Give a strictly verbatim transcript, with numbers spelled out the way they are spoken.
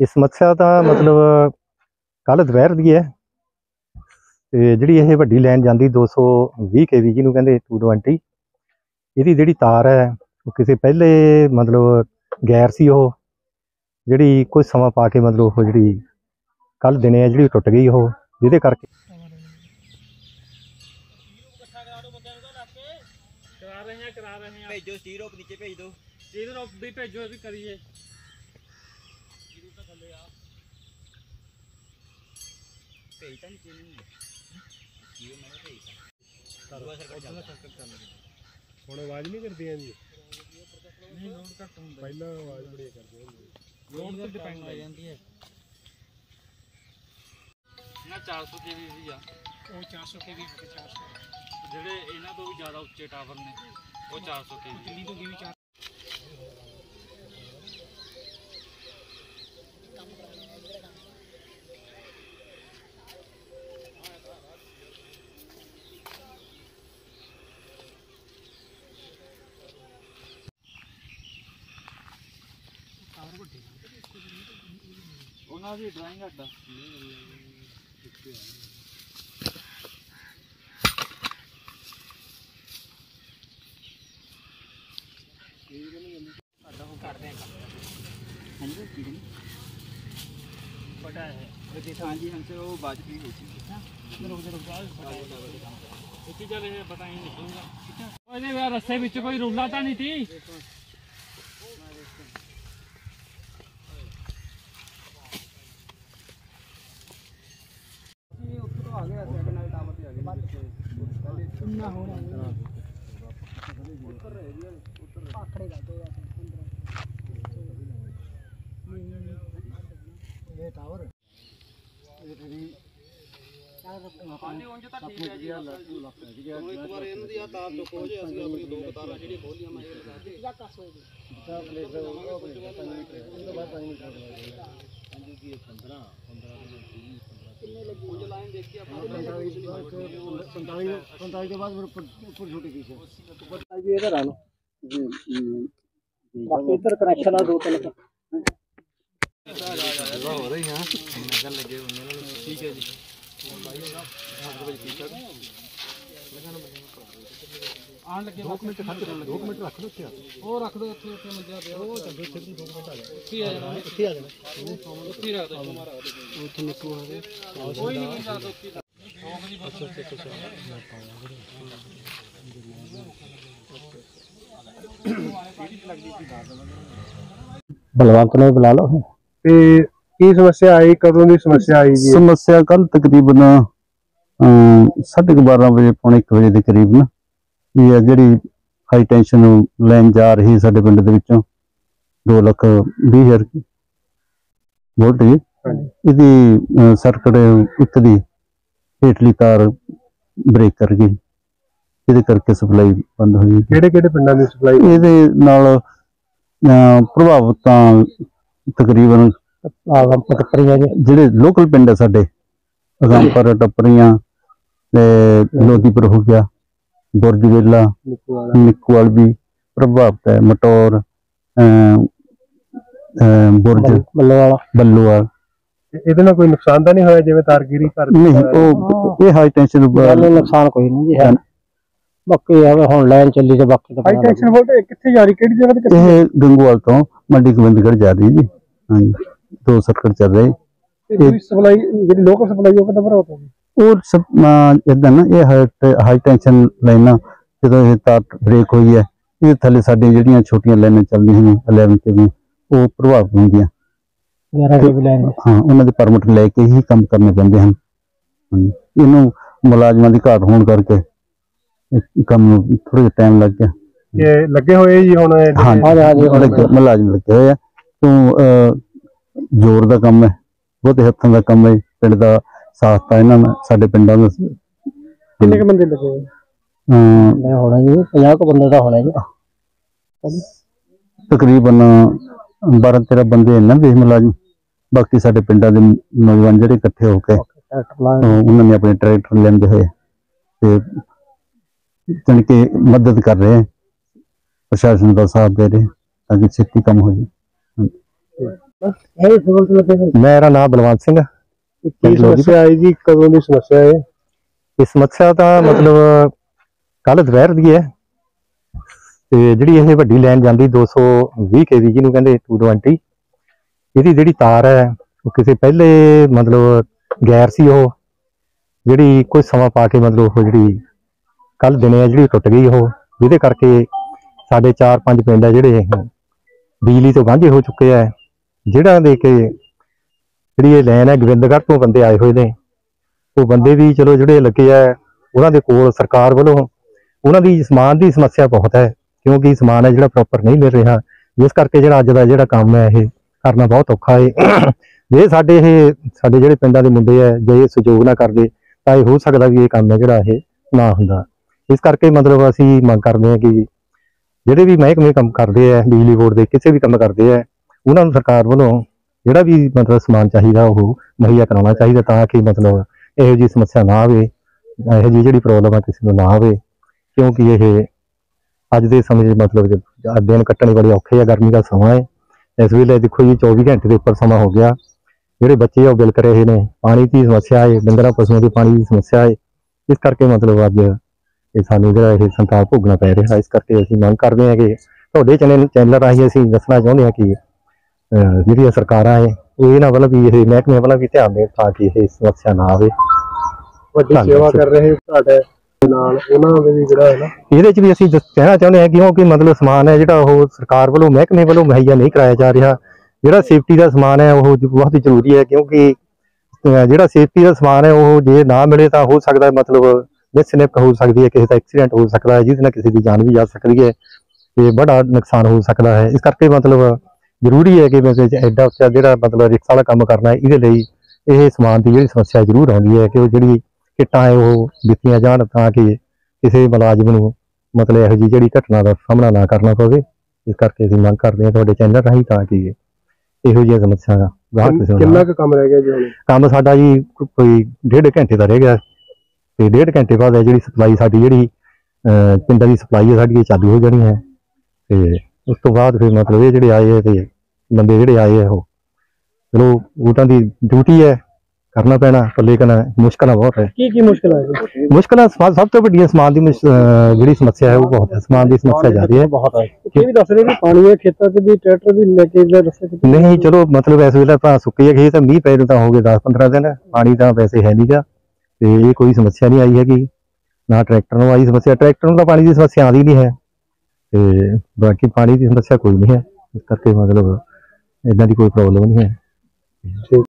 ਇਹ ਸਮੱਸਿਆ ਤਾਂ ਮਤਲਬ ਕੱਲ ਦੁਪਹਿਰ ਦੀ ਹੈ ਤੇ ਜਿਹੜੀ ਇਹ ਵੱਡੀ ਲਾਈਨ ਜਾਂਦੀ ਦੋ ਸੌ ਵੀਹ ਕੇ ਵੀ ਜਿਹਨੂੰ ਕਹਿੰਦੇ ਟੂ ਟਵੈਂਟੀ, ਇਹਦੀ ਜਿਹੜੀ ਤਾਰ ਹੈ ਉਹ ਕਿਸੇ ਪਹਿਲੇ ਮਤਲਬ ਗੈਰ ਸੀ, ਉਹ ਜਿਹੜੀ ਕੁਝ ਸਮਾਂ ਪਾ ਕੇ ਮਤਲਬ ਉਹ ਜਿਹੜੀ ਕੱਲ ਦਿਨੇ ਹੈ ਜਿਹੜੀ ਟੁੱਟ ਗਈ, ਉਹ ਜਿਹਦੇ ਕਰਕੇ भेजो स्टील रोप नीचे भेज दो, स्टील रोप भी भेजो भी करिए। भेजता नीचे नहीं ये मैंने भेजता हुआ सर्कट चल ਹੁਣ ਆਵਾਜ਼ ਨਹੀਂ ਕਰਦੀਆਂ ਜੀ? नहीं लोड घट ਹੁੰਦਾ, ਪਹਿਲਾਂ ਆਵਾਜ਼ ਬੜੀ ਕਰਦੀਆਂ ਹੁੰਦੀ, ਲੋਡ ਤੇ ਡਿਪੈਂਡ ਆ ਜਾਂਦੀ ਹੈ ਨਾ। ਚਾਰ ਸੌ ਕੇ ਵੀ ਵੀ ਆ, ਉਹ ਚਾਰ ਸੌ ਕੇ ਵੀ ਚਾਰ ਸੌ ਜਿਹੜੇ ਇਹਨਾਂ ਤੋਂ ਵੀ ਜ਼ਿਆਦਾ ਉੱਚੇ ਟਾਵਰ ਨੇ ਉਹ ਚਾਰ ਸੌ ਕੇ ਵੀ ਦਿੱਲੀ ਤੋਂ ਵੀ ਚਾਰ ਉਹਨਾਂ ਦੀ ਡਰਾਇੰਗ ਅੱਡਾ बड़ा है हाँ जी, हमसे वो बात भी हुई थी। चल बताएं निकलूंगा रस्ते में कोई रुला तो नहीं थी। टावर ਹਾਂਜੀ ਉਂਝ ਤਾਂ ਠੀਕ ਹੈ ਜੀ। ਇੱਕ ਵਾਰ ਇਹਨਾਂ ਦੀ ਆ ਤਾਰ ਚੁੱਕੋ ਜੇ ਅਸੀਂ ਆਪਣੀ ਦੋ ਤਾਰਾਂ ਜਿਹੜੀਆਂ ਖੋਲੀਆਂ ਮੈਂ ਇਹ ਲਗਾ ਕੇ ਜਾਂ ਕੱਸ ਹੋ ਗਈ ਤਾਂ ਪਲੇਟ ਦਾ ਹੋਊਗਾ ਉਸ ਤੋਂ ਬਾਅਦ ਪੰਜ ਮਿੰਟ ਲੱਗੇਗਾ। ਹਾਂਜੀ ਕੀ ਪੰਦਰਾਂ ਪੰਦਰਾਂ ਵੀਹ ਪੰਦਰਾਂ ਕਿੰਨੇ ਲੱਗੀ ਉਹ ਲਾਈਨ ਦੇਖੀ ਆਪਾਂ ਪੰਤਾਲੀ ਪੰਤਾਲੀ ਦੇ ਬਾਅਦ ਉੱਪਰ ਉੱਪਰ ਛੋਟੀ ਕੀ ਸੀ ਜੀ ਇਧਰ ਆ ਲੋ ਜੀ ਬਾਕੀ ਇਧਰ ਕਨੈਕਸ਼ਨ ਆ ਦੋ ਤਿੰਨ हो रही है नजर लगे उन्होंने ठीक है जी आन लगे दो मिनट खा के दो मिनट रख दो क्या वो रख दो अच्छे अच्छे मजा पे वो चल दो दो मिनट आ जाए ठीक है ना ठीक है ना ठीक है तो हमारा वो तो निकल आ गए कोई नहीं जा दो अच्छा अच्छा अच्छा बलवंत ने बुला लो। ਤੇ ਕੀ ਸਮੱਸਿਆ ਆਈ, ਕਦੋਂ ਦੀ ਸਮੱਸਿਆ ਆਈ ਜੀ? ਸਮੱਸਿਆ ਕੱਲ ਤਕਰੀਬਨ ਸਾਢੇ ਬਾਰਾਂ ਵਜੇ ਪੌਣੇ ਇੱਕ ਵਜੇ ਦੇ ਕਰੀਬ ਨਾ ਵੀ ਹੈ ਜਿਹੜੀ ਹਾਈ ਟੈਂਸ਼ਨ ਲਾਈਨ ਜਾ ਰਹੀ ਸਾਡੇ ਪਿੰਡ ਦੇ ਵਿੱਚੋਂ ਦੋ ਲੱਖ ਵੀਹ ਹਜ਼ਾਰ ਵੋਲਟੇਜ, ਇਹਦੀ ਸਰਕਟ ਇੱਕ ਦੀ ਹੇਠਲੀ ਤਾਰ ਬ੍ਰੇਕ ਕਰ ਗਈ, ਇਹਦੇ ਕਰਕੇ ਸਪਲਾਈ ਬੰਦ ਹੋ ਗਈ। ਕਿਹੜੇ ਕਿਹੜੇ ਪਿੰਡਾਂ ਦੀ ਸਪਲਾਈ ਇਹਦੇ ਨਾਲ ਪ੍ਰਭਾਵਿਤ ਤਾਂ ਤਕਰੀਬਨ ਜਿਹੜੇ ਲੋਕਲ ਪਿੰਡ ਹੈ ਸਾਡੇ ਅਗੰਪਰ ਟੱਪਰੀਆਂ ਤੇ ਲੋਧੀਪੁਰ ਹੋ ਗਿਆ, ਬੁਰਜ ਵੇਲਾ ਨਿੱਕੂਵਾਲ ਵੀ ਪ੍ਰਭਾਵਿਤ ਹੈ, ਮਟੌਰ ਬੁਰਜ ਬੱਲੋਵਾਲ ਬੱਲੋਵਾਲ। ਇਹਦੇ ਨਾਲ ਕੋਈ ਨੁਕਸਾਨ ਤਾਂ ਨਹੀਂ ਹੋਇਆ ਜਿਵੇਂ ਤਾਰਗੀਰੀ ਕਰ ਨਹੀਂ? ਉਹ ਇਹ ਹਾਈ ਟੈਂਸ਼ਨ ਨੁਕਸਾਨ ਕੋਈ ਨਹੀਂ ਜੀ ਹੈ, ਬਾਕੀ ਹੁਣ ਲਾਈਨ ਚੱਲੀ ਤੇ ਬਾਕੀ ਹਾਈ ਟੈਂਸ਼ਨ ਵੋਲਟੇਜ ਕਿੱਥੇ ਜਾ ਰਹੀ, ਕਿਹੜੀ ਜਗ੍ਹਾ ਤੇ? ਇਹ ਗੰਗੂਵਾਲ ਤੋਂ ਮੰਡੀ ਗੋਬਿੰਦਗੜ੍ਹ ਜਾ ਰਹੀ ਜੀ। ਹਾਂਜੀ ਦੋ ਸਰਕਟ ਚੱਲ ਰਹੀ। ਸਪਲਾਈ ਜਿਹੜੀ ਲੋਕਲ ਸਪਲਾਈ ਉਹ ਕਿੱਦਾਂ ਭਰਾਉਂਦੇ ਜੀ? ਉਹ ਇਦਾਂ ਨਾ ਇਹ ਹਾਈ ਟੈਂਸ਼ਨ ਲਾਈਨਾਂ ਜਦੋਂ ਇਹ ਤਾਰ ਬ੍ਰੇਕ ਹੋਈ ਹੈ ਇਹ ਥੱਲੇ ਸਾਡੀਆਂ ਜਿਹੜੀਆਂ ਛੋਟੀਆਂ ਲਾਈਨਾਂ ਚੱਲਦੀਆਂ ਹਨ ਇਲੈਵਨ ਕੇ ਵੀ ਉਹ ਪ੍ਰਭਾਵਿਤ ਹੁੰਦੀਆਂ। ਹਾਂ ਉਹਨਾਂ ਦੇ ਪਰਮਿਟ ਲੈ ਕੇ ਹੀ ਕੰਮ ਕਰਨੇ ਪੈਂਦੇ ਹਨ। ਇਹਨੂੰ ਮੁਲਾਜ਼ਮਾਂ ਦੀ ਘਾਟ ਹੋਣ ਕਰਕੇ ਕੰਮ ਨੂੰ ਥੋੜਾ ਜਿਹਾ ਟਾਈਮ ਲੱਗ ਗਿਆ। ਇਹ ਲੱਗੇ ਹੋਏ ਜੀ ਹੁਣ? ਹਾਂ ਮੁਲਾਜ਼ਮ ਲੱਗੇ ਹੋਏ ਆ। ਤੋਂ ਜ਼ੋਰ ਦਾ ਕੰਮ ਹੈ, ਬਹੁਤੇ ਹੱਥਾਂ ਦਾ ਕੰਮ ਹੈ, ਪਿੰਡ ਦਾ ਸਾਥ ਤਾਂ ਇਹਨਾਂ ਨਾਲ ਸਾਡੇ ਪਿੰਡਾਂ ਦਾ। ਕਿੰਨੇ ਕੁ ਬੰਦੇ ਲੱਗੇ ਹੋਣਾ ਜੀ? ਪੰਜਾਹ ਕੁ ਬੰਦੇ ਦਾ ਹੋਣਾ ਜੀ ਤਕਰੀਬਨ। ਬਾਰਾਂ ਤੇਰਾਂ ਬੰਦੇ ਇਹਨਾਂ ਦੇ ਮੁਲਾਜ਼ਮ, ਬਾਕੀ ਸਾਡੇ ਪਿੰਡਾਂ ਦੇ ਨੌਜਵਾਨ ਜਿਹੜੇ ਇਕੱਠੇ ਹੋ ਕੇ ਉਹਨਾਂ ਨੇ ਆਪਣੇ ਟਰੈਕਟਰ ਲੈਂਦੇ ਹੋਏ ਤੇ ਜਾਣੀ ਕਿ ਮਦਦ ਕਰ ਰਹੇ, ਪ੍ਰਸ਼ਾਸਨ ਦਾ ਸਾਥ ਦੇ ਰਹੇ ਤਾਂ ਕਿ ਛੇਤੀ ਕੰਮ ਹੋ ਜਾਏ। ਇਹ ਸਿਵਲ ਤੇ ਲੱਗੇ ਮੇਰਾ ਨਾਮ ਬਲਵੰਤ ਸਿੰਘ। ਕੀ ਸਮੱਸਿਆ ਆਈ ਜੀ, ਕਦੋਂ ਦੀ ਸਮੱਸਿਆ ਹੈ? ਇਹ ਸਮੱਸਿਆ ਤਾਂ ਮਤਲਬ ਕੱਲ ਦੁਪਹਿਰ ਦੀ ਹੈ ਤੇ ਜਿਹੜੀ ਇਹ ਵੱਡੀ ਲਾਈਨ ਜਾਂਦੀ ਦੋ ਸੌ ਵੀਹ ਕੇਵੀ ਜਿਹਨੂੰ ਕਹਿੰਦੇ ਦੋ ਸੌ ਵੀਹ, ਇਹਦੀ ਜਿਹੜੀ ਤਾਰ ਹੈ ਉਹ ਕਿਸੇ ਪਹਿਲੇ ਮਤਲਬ ਗੈਰ ਸੀ, ਉਹ ਜਿਹੜੀ ਕੁਝ ਸਮਾਂ ਪਾ ਕੇ ਮਤਲਬ ਉਹ ਜਿਹੜੀ ਕੱਲ ਦਿਨੇ ਆ ਜਿਹੜੀ ਟੁੱਟ ਗਈ, ਉਹ ਜਿਹਦੇ ਕਰਕੇ ਸਾਡੇ ਚਾਰ ਪੰਜ ਪਿੰਡ ਆ ਜਿਹੜੇ ਬਿਜਲੀ ਤੋਂ ਵਾਂਝੇ ਹੋ ਚੁੱਕੇ ਆ। ਜਿਹੜਾ ਦੇ ਕੇ ਜਿਹੜੀ ਇਹ ਲਾਈਨ ਹੈ ਗੋਬਿੰਦਗੜ੍ਹ ਤੋਂ ਬੰਦੇ ਆਏ ਹੋਏ ਨੇ, ਉਹ ਬੰਦੇ ਵੀ ਚਲੋ ਜਿਹੜੇ ਲੱਗੇ ਆ ਉਹਨਾਂ ਦੇ ਕੋਲ ਸਰਕਾਰ ਵੱਲੋਂ ਉਹਨਾਂ ਦੀ ਸਮਾਨ ਦੀ ਸਮੱਸਿਆ ਬਹੁਤ ਹੈ, ਕਿਉਂਕਿ ਸਮਾਨ ਹੈ ਜਿਹੜਾ ਪ੍ਰੋਪਰ ਨਹੀਂ ਮਿਲ ਰਿਹਾ, ਜਿਸ ਕਰਕੇ ਜਿਹੜਾ ਅੱਜ ਦਾ ਜਿਹੜਾ ਕੰਮ ਹੈ ਇਹ ਕਰਨਾ ਬਹੁਤ ਔਖਾ ਹੈ। ਜੇ ਸਾਡੇ ਇਹ ਸਾਡੇ ਜਿਹੜੇ ਪਿੰਡਾਂ ਦੇ ਮੁੰਡੇ ਹੈ ਜੇ ਇਹ ਸਹਿਯੋਗ ਨਾ ਕਰਦੇ ਤਾਂ ਇਹ ਹੋ ਸਕਦਾ ਵੀ ਇਹ ਕੰਮ ਹੈ ਜਿਹੜਾ ਇਹ ਨਾ ਹੁੰਦਾ। ਇਸ ਕਰਕੇ ਮਤਲਬ ਅਸੀਂ ਮੰਗ ਕਰਦੇ ਹਾਂ ਕਿ ਜਿਹੜੇ ਵੀ ਮਹਿਕਮੇ ਕੰਮ ਕਰਦੇ ਆ, ਬਿਜਲੀ ਬੋਰਡ ਦੇ ਕਿਸੇ ਵੀ ਕੰਮ ਕਰਦੇ ਆ, ਉਹਨਾਂ ਨੂੰ ਸਰਕਾਰ ਵੱਲੋਂ ਜਿਹੜਾ ਵੀ ਮਤਲਬ ਸਮਾਨ ਚਾਹੀਦਾ ਉਹ ਮੁਹੱਈਆ ਕਰਾਉਣਾ ਚਾਹੀਦਾ, ਤਾਂ ਕਿ ਮਤਲਬ ਇਹੋ ਜਿਹੀ ਸਮੱਸਿਆ ਨਾ ਆਵੇ, ਇਹੋ ਜਿਹੀ ਜਿਹੜੀ ਪ੍ਰੋਬਲਮ ਆ ਕਿਸੇ ਨੂੰ ਨਾ ਆਵੇ। ਕਿਉਂਕਿ ਇਹ ਅੱਜ ਦੇ ਸਮੇਂ 'ਚ ਮਤਲਬ ਦਿਨ ਕੱਟਣੇ ਬੜੇ ਔਖੇ ਆ, ਗਰਮੀ ਦਾ ਸਮਾਂ ਹੈ। ਇਸ ਵੇਲੇ ਦੇਖੋ ਜੀ ਚੌਵੀ ਘੰਟੇ ਦੇ ਉੱਪਰ ਸਮਾਂ ਹੋ ਗਿਆ, ਜਿਹੜੇ ਬੱਚੇ ਆ ਉਹ ਬਿਲਕ ਰਹੇ ਨੇ, ਪਾਣੀ ਦੀ ਸਮੱਸਿਆ ਹੈ, ਡੰਗਰਾਂ ਪਸ਼ੂਆਂ ਦੀ ਪਾਣੀ ਦੀ ਸਮੱਸਿਆ ਹੈ। ਇਸ ਕਰਕੇ ਮਤਲਬ ਅੱਜ ਇਹ ਸਾਨੂੰ ਜਿਹੜਾ ਇਹ ਸੰਤਾਪ ਭੋਗਣਾ ਪੈ ਰਿਹਾ। ਇਸ ਕਰਕੇ ਅਸੀਂ ਮੰਗ ਕਰਦੇ ਹਾਂ ਕਿ ਤੁਹਾਡੇ ਚੈਨਲ ਚੈਨਲ ਰਾਹੀਂ ਅਸੀਂ ਦੱਸਣਾ ਚਾਹੁੰਦੇ ਹਾਂ ਕਿ ਜਿਹੜੀਆਂ ਸਰਕਾਰਾਂ ਹੈ ਉਹ ਇਹਨਾਂ ਵੱਲ ਵੀ ਇਹ ਮਹਿਕਮੇ ਵੱਲ ਵੀ ਧਿਆਨ ਦੇਣ ਤਾਂ ਕਿ ਇਹ ਸਮੱਸਿਆ ਨਾ ਆਵੇ। ਵੱਡੀ ਸੇਵਾ ਕਰ ਰਹੇ ਤੁਹਾਡੇ ਨਾਲ ਉਹਨਾਂ ਦੇ ਵੀ ਜਿਹੜਾ ਹੈ ਨਾ, ਇਹਦੇ 'ਚ ਵੀ ਅਸੀਂ ਦੱਸ ਕਹਿਣਾ ਚਾਹੁੰਦੇ ਹਾਂ ਕਿਉਂਕਿ ਮਤਲਬ ਸਮਾਨ ਹੈ ਜਿਹੜਾ ਉਹ ਸਰਕਾਰ ਵੱਲੋਂ ਮਹਿਕਮੇ ਵੱਲੋਂ ਮੁਹੱਈਆ ਨਹੀਂ ਕਰਾਇਆ ਜਾ ਰਿਹਾ। ਜਿਹੜਾ ਸੇਫਟੀ ਦਾ ਸਮਾਨ ਹੈ ਉਹ ਬਹੁਤ ਜ਼ਰੂਰੀ ਹੈ, ਕਿਉਂਕਿ ਜਿਹੜਾ ਸੇਫਟੀ ਦਾ ਸਮਾਨ ਹੈ ਉਹ ਜੇ ਨਾ ਮਿਲੇ ਤਾਂ ਹੋ ਸਕਦਾ ਮਤਲਬ ਮਿਸਨੇਪ ਹੋ ਸਕਦੀ ਹੈ, ਕਿਸੇ ਦਾ ਐਕਸੀਡੈਂਟ ਹੋ ਸਕਦਾ ਹੈ, ਜਿਹਦੇ ਨਾਲ ਕਿਸੇ ਦੀ ਜਾਨ ਵੀ ਜਾ ਸਕਦੀ ਹੈ ਤੇ ਬੜਾ ਨੁਕਸਾਨ ਹੋ ਸਕਦਾ ਹੈ। ਇਸ ਕਰਕੇ ਮਤਲਬ ਜ਼ਰੂਰੀ ਹੈ ਕਿ ਐਡਾ ਉੱਚਾ ਜਿਹੜਾ ਮਤਲਬ ਰਿਕਸ ਵਾਲਾ ਕੰਮ ਕਰਨਾ ਹੈ, ਇਹਦੇ ਲਈ ਇਹ ਸਮਾਨ ਦੀ ਜਿਹੜੀ ਸਮੱਸਿਆ ਜ਼ਰੂਰ ਆਉਂਦੀ ਹੈ ਕਿ ਉਹ ਜਿਹੜੀ ਕਿੱਟਾਂ ਹੈ ਉਹ ਦਿੱਤੀਆਂ ਜਾਣ ਤਾਂ ਕਿ ਕਿਸੇ ਮੁਲਾਜ਼ਮ ਨੂੰ ਮਤਲਬ ਇਹੋ ਜਿਹੀ ਜਿਹੜੀ ਘਟਨਾ ਦਾ ਸਾਹਮਣਾ ਨਾ ਕਰਨਾ ਪਵੇ। ਇਸ ਕਰਕੇ ਅਸੀਂ ਮੰਗ ਕਰਦੇ ਹਾਂ ਤੁਹਾਡੇ ਚੈਨਲ ਰਾਹੀਂ ਤਾਂ ਕਿ ਇਹੋ ਜਿਹੀਆਂ ਸਮੱਸਿਆ ਦਾ ਕਿੰਨਾ ਕੁ ਕੰਮ ਰਹਿ ਗਿਆ ਜੀ ਹੁਣ? ਕੰਮ ਸਾਡਾ ਜੀ ਕੋਈ ਡੇਢ ਘੰਟੇ ਦਾ ਰਹਿ ਗਿਆ ਤੇ ਡੇਢ ਘੰਟੇ ਬਾਅਦ ਜਿਹੜੀ ਸਪਲਾਈ ਸਾਡੀ ਜਿਹੜੀ ਪਿੰਡਾਂ ਦੀ ਸਪਲਾਈ ਹੈ ਸਾਡੀ ਇਹ ਚਾਲੂ ਹੋ ਜਾਣੀ ਹੈ ਤੇ ਉਸ ਤੋਂ ਬਾਅਦ ਫਿਰ ਮਤਲਬ ਇਹ ਜਿਹੜੇ ਆਏ ਹੈ ਤੇ ਬੰਦੇ ਜਿਹੜੇ ਆਏ ਆ ਉਹ ਚਲੋ ਉਹਨਾਂ ਦੀ ਡਿਊਟੀ ਹੈ, ਕਰਨਾ ਪੈਣਾ, ਪੱਲੇ ਕਰਨਾ ਮੁਸ਼ਕਲਾਂ ਬਹੁਤ ਹੈ। ਕੀ ਕੀ ਮੁਸ਼ਕਲ ਹੈ? ਮੁਸ਼ਕਲਾਂ ਸਭ ਤੋਂ ਵੱਡੀਆਂ ਸਮਾਨ ਦੀ ਜਿਹੜੀ ਸਮੱਸਿਆ ਹੈ ਉਹ ਬਹੁਤ ਹੈ, ਸਮਾਨ ਦੀ ਸਮੱਸਿਆ ਜ਼ਿਆਦਾ ਹੈ ਬਹੁਤ ਹੈ। ਇਹ ਵੀ ਦੱਸ ਰਹੇ ਵੀ ਪਾਣੀ ਹੈ ਖੇਤਾਂ 'ਚ ਵੀ, ਟਰੈਕਟਰ ਵੀ ਲੈ ਕੇ ਰਸਤੇ 'ਚ ਨਹੀਂ ਚਲੋ ਮਤਲਬ ਇਸ ਵੇਲੇ ਤਾਂ ਸੁੱਕੇ ਹੈ ਖੇਤ, ਮੀਂਹ ਪੈ ਨੂੰ ਤਾਂ ਹੋ ਗਏ ਦਸ ਪੰਦਰਾਂ ਦਿਨ, ਪਾਣੀ ਤਾਂ ਵੈਸੇ ਹੈ ਨਹੀਂਗਾ ਤੇ ਇਹ ਕੋਈ ਸਮੱਸਿਆ ਨਹੀਂ ਆਈ ਹੈਗੀ, ਨਾ ਟਰੈਕਟਰ ਨੂੰ ਆਈ ਸਮੱਸਿਆ, ਟਰੈਕਟਰ ਨੂੰ ਤਾਂ ਪਾਣੀ ਦੀ ਸਮੱਸਿਆ ਆਉਂਦੀ ਨਹੀਂ ਹੈ ਤੇ ਬਾਕੀ ਪਾਣੀ ਦੀ ਸਮੱਸਿਆ ਕੋਈ ਨਹੀਂ ਹੈ। ਇਸ ਕਰਕੇ ਮਤਲਬ ਇਦਾਂ ਦੀ ਕੋਈ ਪ੍ਰੋਬਲਮ ਨਹੀਂ ਹੈ।